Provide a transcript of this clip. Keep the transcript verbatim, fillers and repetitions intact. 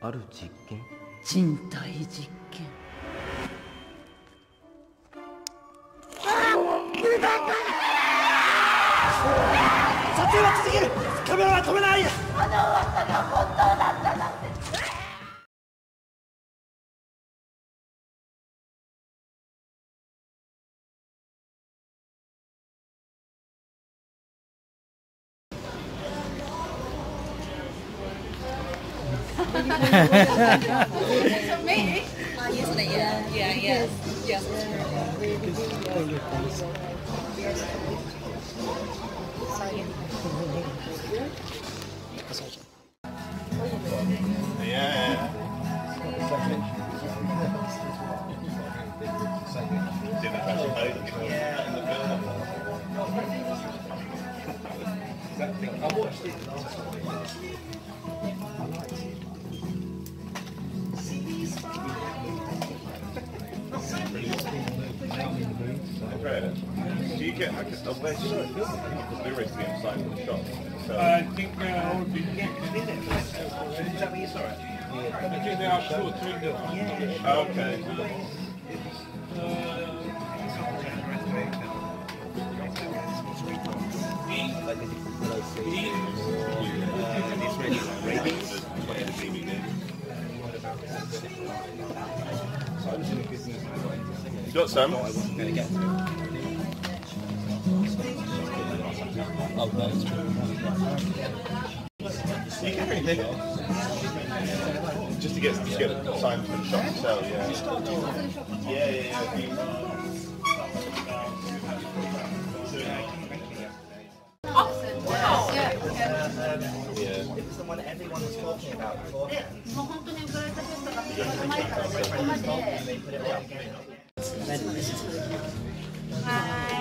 ある実験？ 人体実験。 撮影は続ける。カメラは止めない。 あの噂が本当だったなんて。 So me? Uh, yes, yeah, yeah, yes, yes. Yeah. Did the fashion mode in the film? Exactly. I watched it. Andrea, do you get like a where's your the Blu-rays to be on site for the shop? So I think uh, I would be getting in it. Is that what you saw it? I think they are short window. Yeah. oh, okay. Like the it's really rabies. You got some? I wasn't going to get to. Oh, no, it's true. You can bring it. Just to get just to get signed for the shop to sell, yeah. Yeah, yeah, yeah. Wow. Yeah. Yeah. It was the one everyone was talking about before. で、もう本当にウクライナフェストが始まる前からここまで。はい。